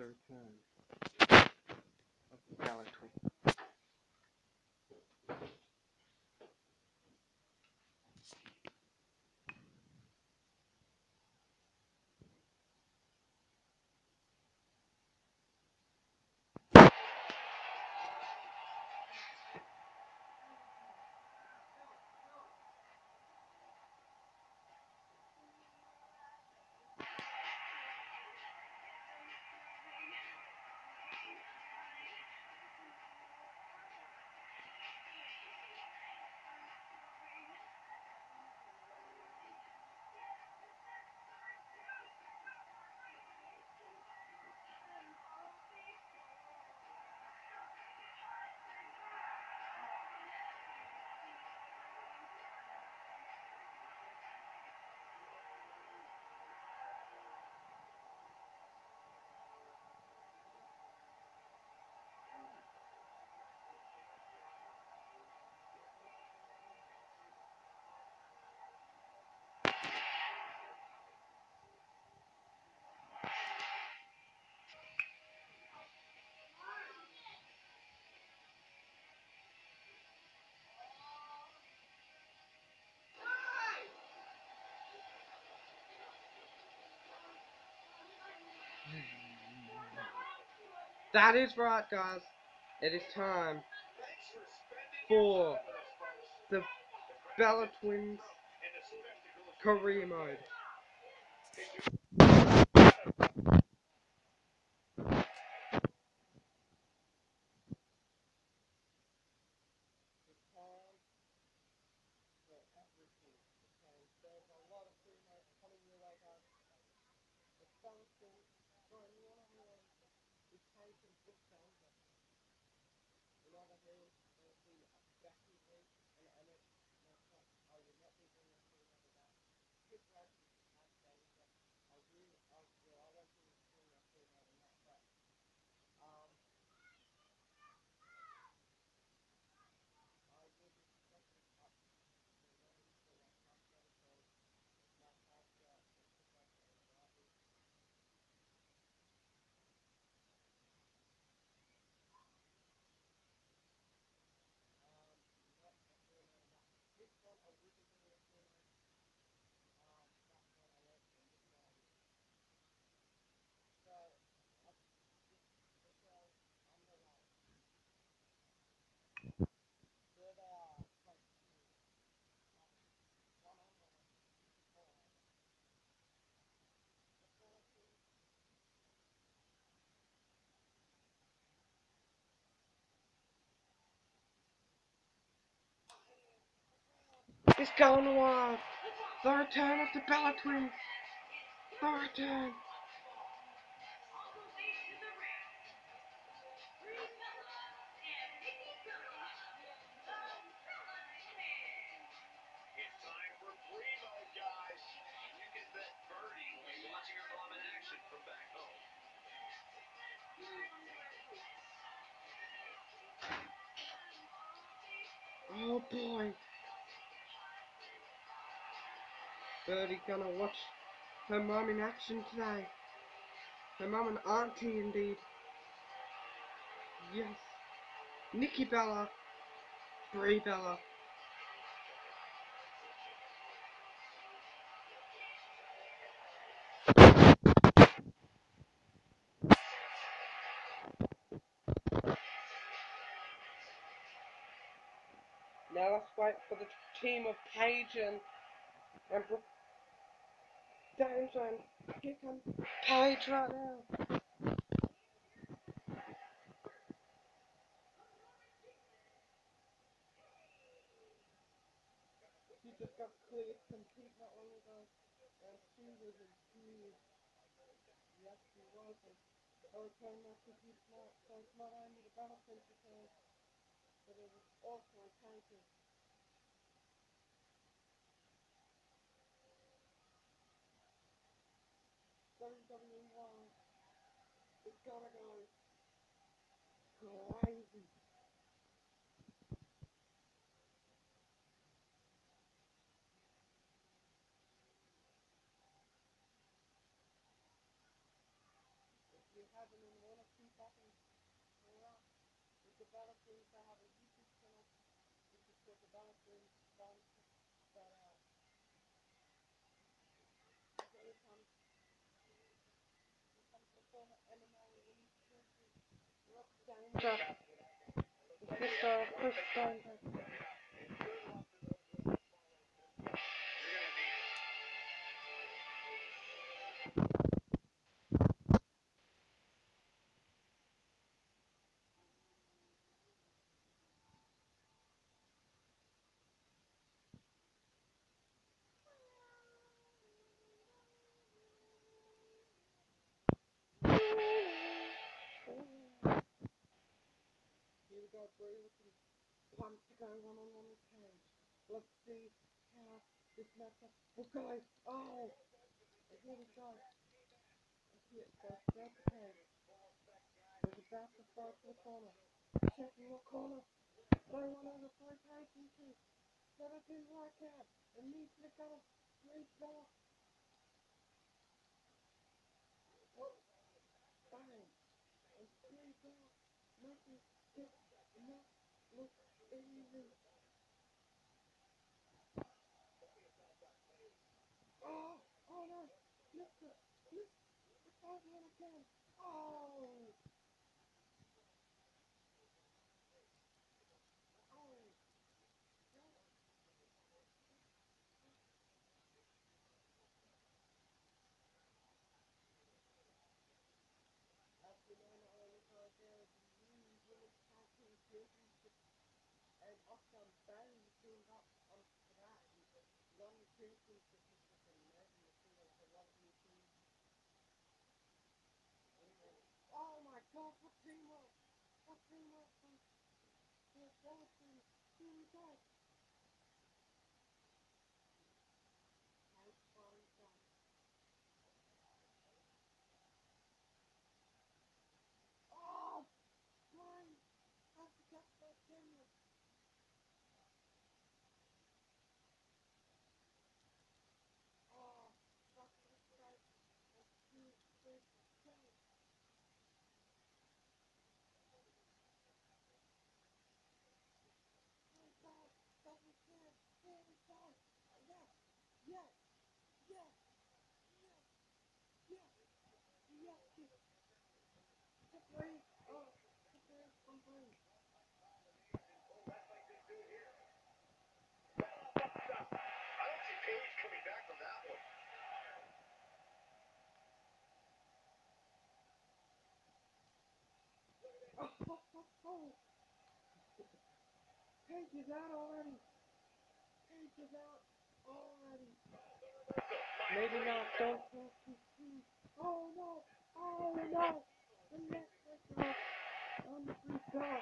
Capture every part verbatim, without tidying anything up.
the return of the Bella Twins. That is right, guys. It is time for the Bella Twins career mode. It's going wild. The return of the Bella Twins. The return. Oh boy. Birdie gonna watch her mum in action today. Her mum and auntie indeed. Yes. Nikki Bella. Brie Bella. Now let's wait for the team of Paige and, and Brooke Danger. Here comes Paige right now. She just got cleared to compete not long ago, and she was a huge. Yes, she was. And her return match was huge tonight, so it's not only the Battlefield return, but it was also a case of W W E wide. It's gotta go crazy. If you haven't Bella Twins. I have a YouTube channel which is called the Bella Twins. Fun, but uh, every time it comes to former M M A elite champion, Rob Danger. This is uh, Chris Danger. Here we go, Bray looking pumped to go one on one with Cage. Let's see how this matchup will go. Oh, and here we go. And here it goes straight to Cage. He's about to throw to the corner. Checking the corner. They want to throw Cage into. But it didn't work out. And needs to go. Three ball. Bang. And three ball. Nothing. Just not look easy. Oh, oh no. Missed it. Missed the third one again. Oh. Oh. As we know now, Oliver, there is a new women's tag team championship, and Oscar Bailey teamed up on that and won the championship, which was amazing to see. There's a lot of new teams. Anyway, oh my God, what teamwork! What teamwork from the Skeleton? Here we go. Nice flying shot. Oh, Brian, I forgot that camera. Oh, that's the strike. That's two, three, go. Here we go. Double chin. Here we go. Yes, yes, yes, yes, yes, yes. The break. Oh, the break from break. Oh, oh, oh, oh. Page is out already. Page is out already. Maybe not. Don't talk too soon. Oh no. Oh no. The next one on the free throw.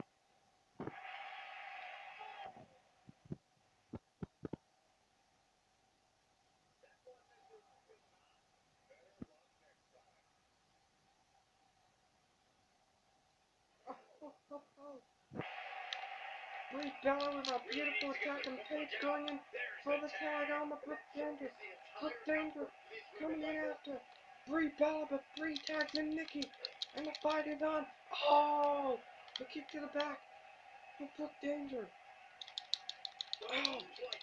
Oh, oh, oh, oh. Great Bella with a beautiful attack and Page going in for the tag on the Brooke Danger. Brooke Danger coming in after Brie Bella, but Brie tags in Nikki. And the fight is on. Oh! The kick to the back for Brooke Danger. Oh!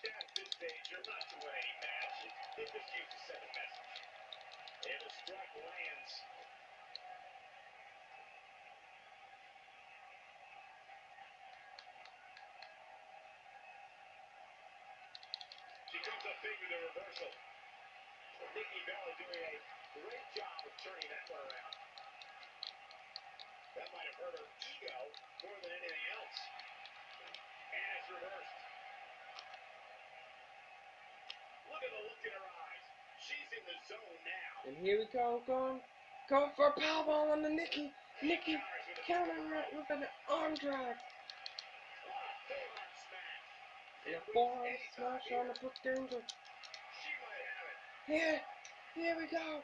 She comes up big with a reversal. Nikki Bella doing a great job of turning that one around. That might have hurt her ego more than anything else. And it's reversed. Look at the look in her eyes. She's in the zone now. And here we go, going, going for a powerbomb on the Nikki. Nikki countering it with an arm drag. And a forearm smash on the Brooke Danger. She might have it. Here, here we go.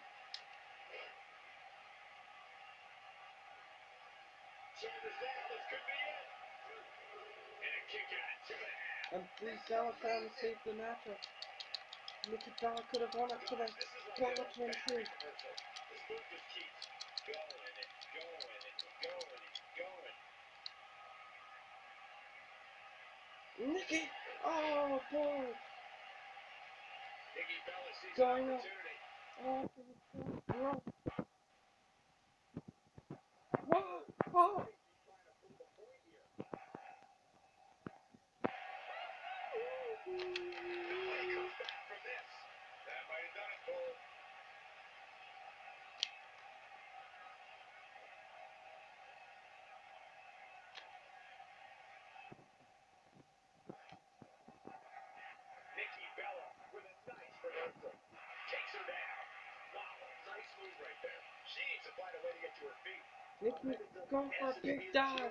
Shoulders down, this could be it. And a kick out, two and a half. And Brie Bella found to save the matchup. Nikki Bella could have won it for the Bella Twin too. This move just keeps going and going and going and going. Nikki! Oh boy! Nikki Bella sees an Going up. opportunity. Oh, for the first row. Whoa! Oh! Nobody comes back from this. That might have done it, Cole. Nikki Bella with a nice reversal. Takes her down. Wow, nice move right there. She needs to find a way to get to her feet. Nikki, going for a big dive.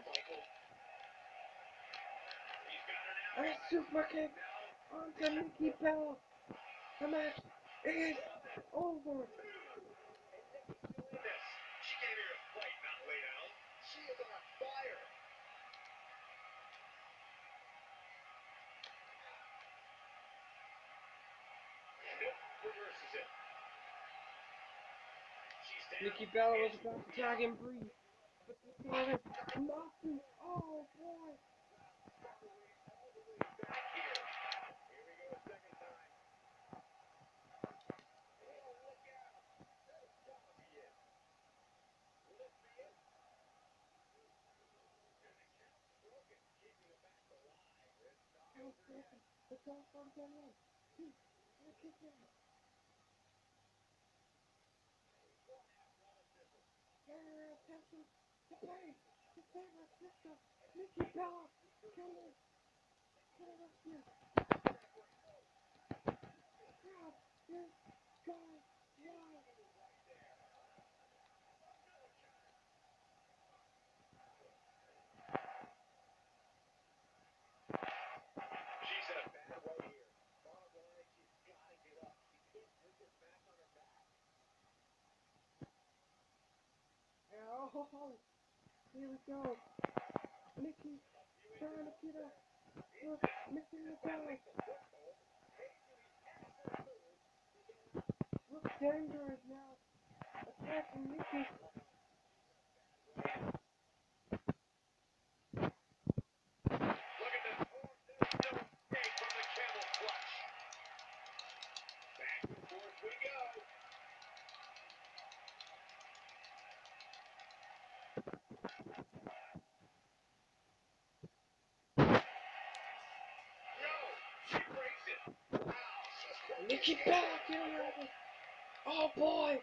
He's got her now. And a super kick onto Nikki Bella. The match is over. This. She came here to fight, not lay down. She is on fire. Nope, reverses it. She's down. Nikki Bella was about to tag and breathe, but the father knocked him. Oh boy! Back here. Here we go a second time. Oh, look out. That has got to be it. Will this be it? And the count's broken, keeping the match alive. It's not Count over yet. broken. The count broken again. Two. And a kick out. Her attention to pay. To save her sister. Nikki Bella. Can they? Can they rescue? Crowd is going wild. She's in a bad way here. Bottom line, she's got to get up. She can't take this match on her back. Oh, here we go. Nikki trying to get up. Look, missing the guy. Looks dangerous now. Attacking Nikki. Look at this. Oh, there's no escape from the camel clutch. Back and forth we go. No, she breaks it. Wow, she's broken Nikki it. Bella getting out of it. Oh boy.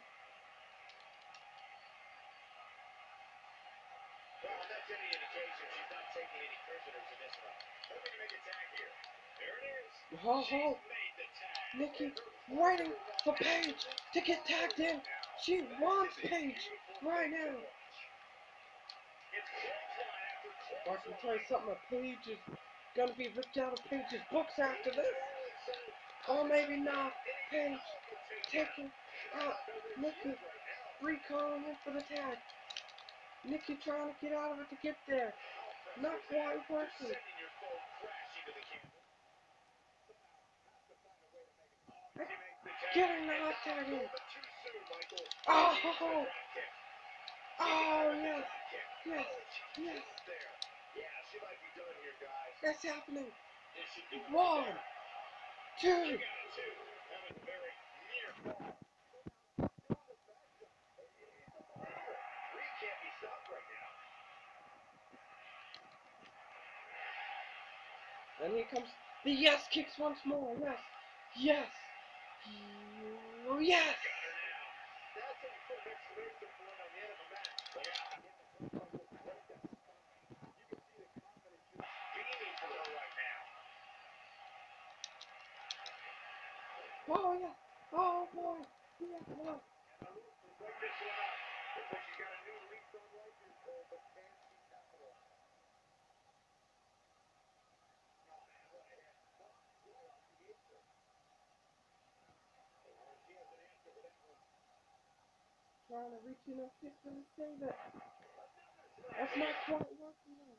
Well, if that's any indication, she's not taking any prisoners in this one. Hoping to make a tag here. There it is. Oh, She's oh. made the tag. Nikki And her waiting partner for wants Paige it. to get tagged in. She That wants is a Paige beautiful right thing to now. watch. It's clothesline after Well, I can tell you clothesline. something. Paige is gonna be ripped out of Paige's books after this. Or maybe not. Paige taking out Nikki. Recalling him for the tag. Nikki trying to get out of it to get there. Not quite working. Getting the hot tag in. Oh, oh, oh, yes, yes, yes. It's happening. One, two. And here comes the yes kicks once more. Yes, yes, oh, yes. Oh yes. Oh boy. Yes, boy. Trying to reach in her sister to save it. That's not quite working though.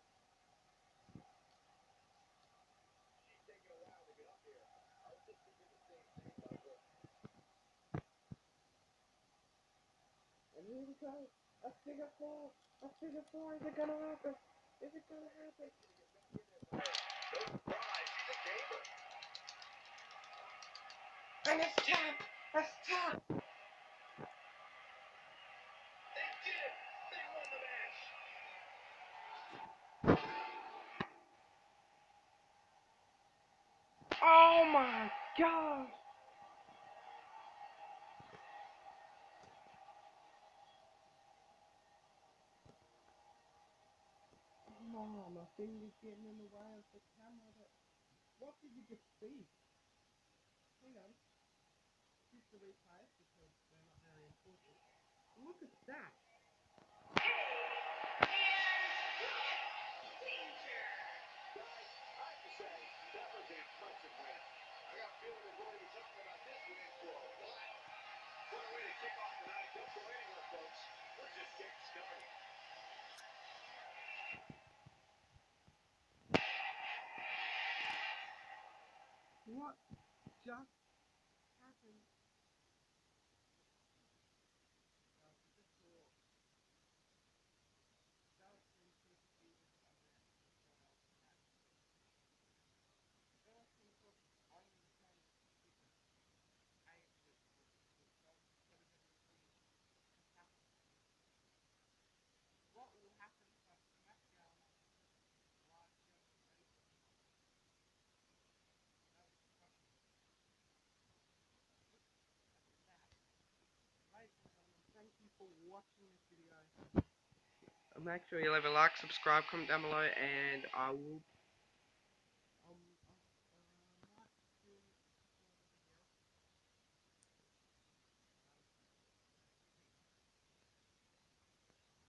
And here we go. A figure four. A figure four. Is it gonna happen? Is it gonna happen? surprise. She's a gamer. And it's tap. That's tap. They did it. They won the match. Oh my god. Oh, my finger's getting in the way of the camera. That, what did you just see? Hang on. Choose the replay because they're not very important. Look at that. I have to say, that was an impressive win. I got a feeling we're going to be talking about this win for a while. What a way to kick off tonight. Don't go anywhere, folks. We're just getting started. What just happened? Thank you for watching this video. Make sure you leave a like, subscribe, comment down below, and I will